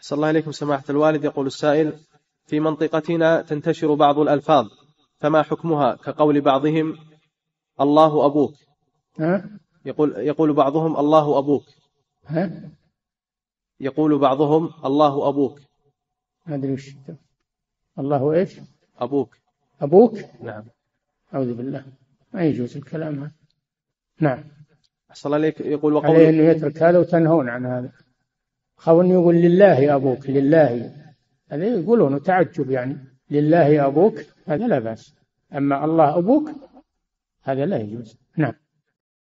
أحسن الله إليكم سماحة الوالد. يقول السائل: في منطقتنا تنتشر بعض الألفاظ، فما حكمها كقول بعضهم الله أبوك؟ يقول بعضهم الله أبوك. يقول بعضهم الله أبوك. ما أدري وش الله إيش؟ أبوك. أبوك؟ نعم. أعوذ بالله، ما يجوز الكلام هذا. نعم. أحسن الله عليك. يقول وقول عليه أنه يترك هذا وتنهون عن هذا. خاون يقول لله أبوك، لله، هذا يقولون تعجب يعني، لله أبوك هذا لا بأس، أما الله أبوك هذا لا يجوز. نعم.